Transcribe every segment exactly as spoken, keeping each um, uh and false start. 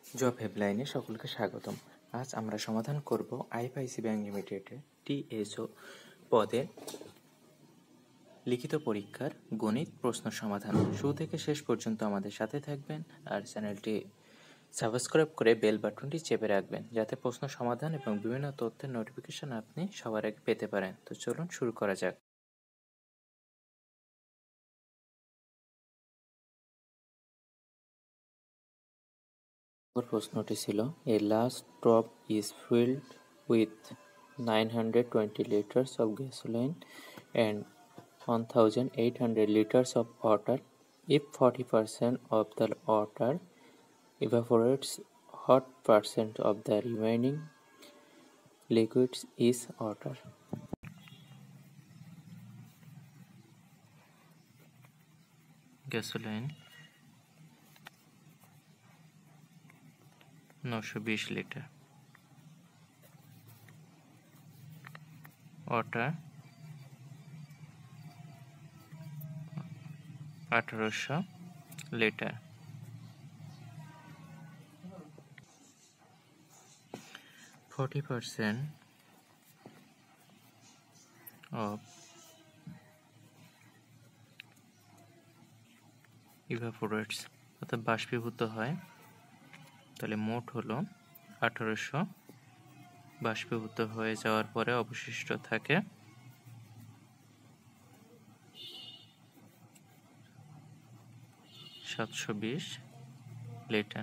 Job হেল্পলাইনে সকলকে স্বাগতম। আজ আমরা সমাধান করব আইএফআইসি ব্যাংক লিমিটেডের টিএসও পদে লিখিত পরীক্ষার গণিত প্রশ্ন সমাধান। শুরু থেকে শেষ পর্যন্ত আমাদের সাথে থাকবেন আর চ্যানেলটি সাবস্ক্রাইব করে বেল বাটনটি চেপে রাখবেন, যাতে প্রশ্ন সমাধান এবং বিভিন্ন তথ্যের নোটিফিকেশন আপনি সবার আগে পেতে পারেন। তো চলুন শুরু করা যাক। প্রশ্নটি ছিল, a last drop is filled with nine hundred twenty liters of gasoline and one thousand eight hundred liters of water. If forty percent of the water evaporates, what percent of the remaining liquids is water? Gasoline নয়শো বিশ লিটার, water আঠারোশো লিটার। forty percent of evaporates অর্থাৎ বাষ্পীভূত হয়, তাহলে মোট হলো আঠারোশো। বাষ্পীভূত হয়ে যাওয়ার পরে অবশিষ্ট থাকে সাতশো বিশ লিটার।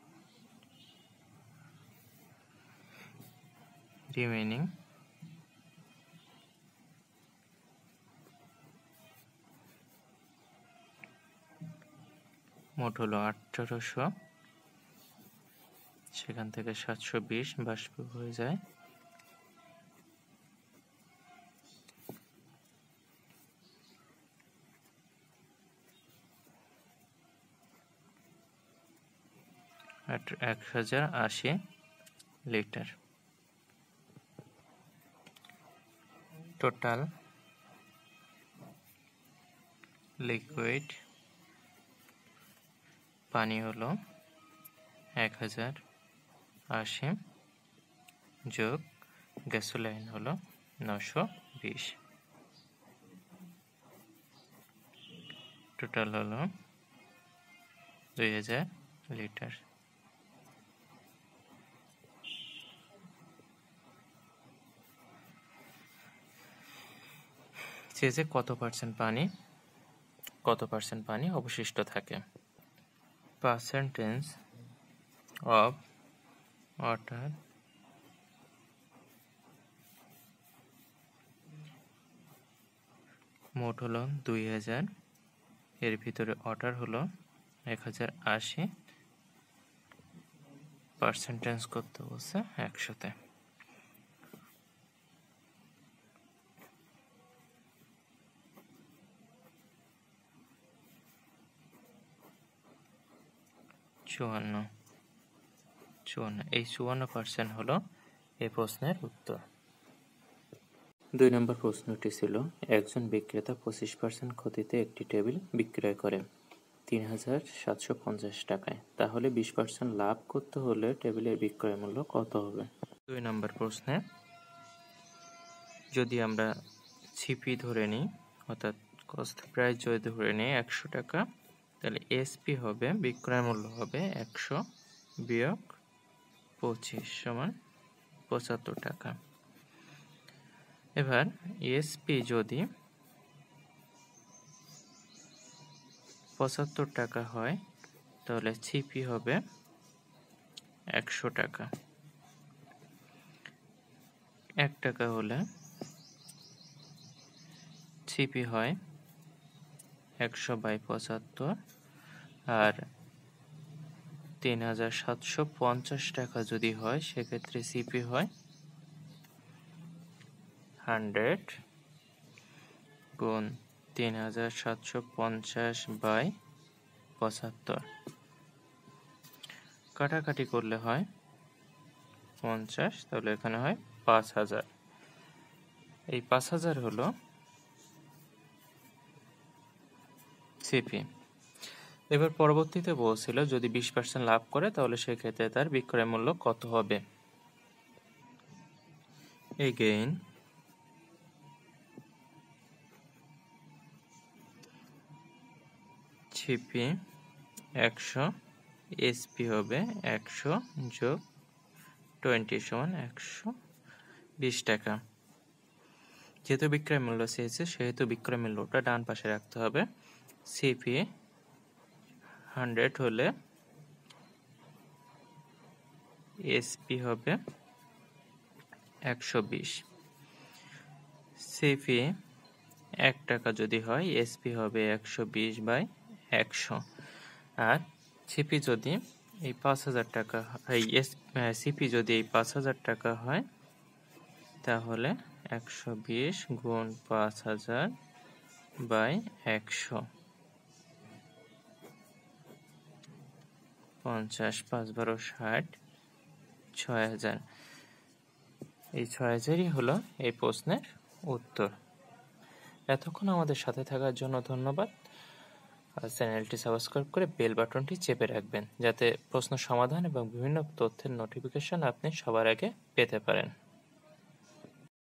রিমেনিং মোট হলো আঠারোশো, সেখান থেকে সাতশো বিশ বাষ্প হয়ে যায় এক হাজার আশি লিটার। টোটাল লিকুইড পানি হলো এক হাজার আশি যোগ গ্যাসোলাইন হলো নশো বিশ, টোটাল হলো দুই হাজার লিটার। যে কত পার্সেন্ট পানি কত পার্সেন্ট পানি অবশিষ্ট থাকে। পার্সেন্টেজ অফ ওয়াটার মোট হলো দুই হাজার, এর ভিতরে ওয়াটার হলো এক হাজার আশি, পার্সেন্টেজ করতে বলছে একশোতে। চুয়ান্ন চুয়ান্ন এই চুয়ান্ন পার্সেন্ট হলো এই প্রশ্নের উত্তর। দুই নম্বর প্রশ্নটি ছিল, একজন বিক্রেতা পঁচিশ পার্সেন্ট ক্ষতিতে একটি টেবিল বিক্রয় করে তিন হাজার সাতশো পঞ্চাশ টাকায়, তাহলে বিশ পার্সেন্ট লাভ করতে হলে টেবিলের বিক্রয় মূল্য কত হবে? দুই নম্বর প্রশ্নে যদি আমরা সিপি ধরে নিই, অর্থাৎ কস্ট প্রাইস যদি ধরে নিই একশো টাকা, তাহলে এসপি হবে, বিক্রয় মূল্য হবে একশো বিয়োগ পঁচিশ সমান পঁচাত্তর টাকা। এবার এসপি যদি পঁচাত্তর টাকা হয়, তাহলে সিপি হবে একশো টাকা। এক টাকা হলে সিপি হয় একশো বাই পঁচাত্তর, আর তিন হাজার সাতশো পঞ্চাশ টাকা যদি হয়, সেক্ষেত্রে সিপি হয় হান্ড্রেড গুণ তিন হাজার সাতশো পঞ্চাশ বাই পঁচাত্তর। কাটাকাটি করলে হয় পঞ্চাশ, তাহলে এখানে হয় পাঁচ হাজার। এই পাঁচ হাজার হলো সিপি। এবার পরবর্তীতে বলছিল যদি বিশ পার্সেন্ট লাভ করে তাহলে সেক্ষেত্রে তার বিক্রয় মূল্য কত হবে। এগেইন সিপি একশো, এসপি হবে একশো যোগ টোয়েন্টি সমান একশো বিশ টাকা। যেহেতু বিক্রয় মূল্য চেয়েছে সেহেতু বিক্রয় মূল্যটা ডান পাশে রাখতে হবে। সিপি হান্ড্রেড হলে এসপি হবে একশো বিশ। সিপি এক টাকা যদি হয় এসপি হবে একশো বিশ বাই একশো। আর সিপি যদি এই পাঁচ হাজার টাকা এই এস সিপি যদি এই পাঁচ হাজার টাকা হয় তাহলে একশো বিশ গুণ পাঁচ হাজার বাই একশো, পঞ্চাশ, পাঁচ বারো ষাট, ছয় হাজার। এই ছয় হাজারই হলো এই প্রশ্নের উত্তর। এতক্ষণ আমাদের সাথে থাকার জন্য ধন্যবাদ। আর চ্যানেলটি সাবস্ক্রাইব করে বেল বাটনটি চেপে রাখবেন যাতে প্রশ্ন সমাধান এবং বিভিন্ন তথ্যের নোটিফিকেশন আপনি সবার আগে পেতে পারেন।